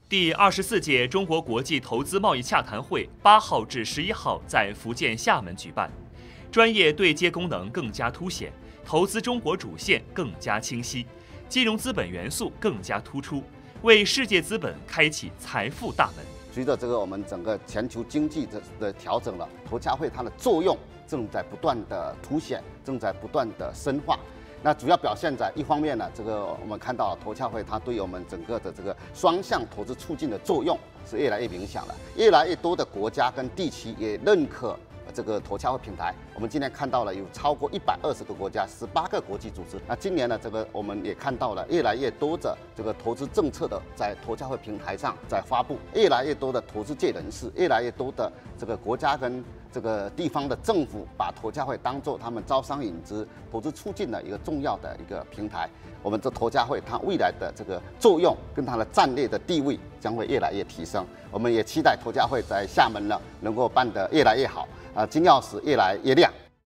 第24届中国国际投资贸易洽谈会8号至11号在福建厦门举办，专业对接功能更加凸显，投资中国主线更加清晰，金融资本元素更加突出，为世界资本开启财富大门。 随着我们整个全球经济的调整了，投洽会它的作用正在不断的凸显，正在不断的深化。那主要表现在一方面呢，我们看到投洽会它对我们整个的双向投资促进的作用是越来越明显了，越来越多的国家跟地区也认可投洽会平台。我们今天看到了有超过120个国家，18个国际组织。那今年呢，我们也看到了越来越多的投资政策的在投洽会平台上在发布，越来越多的投资界人士，越来越多的国家跟地方的政府把投洽会当作他们招商引资、投资促进的一个重要的一个平台。我们投洽会它未来的作用跟它的战略的地位将会越来越提升。我们也期待投洽会在厦门呢能够办得越来越好，金钥匙越来越亮。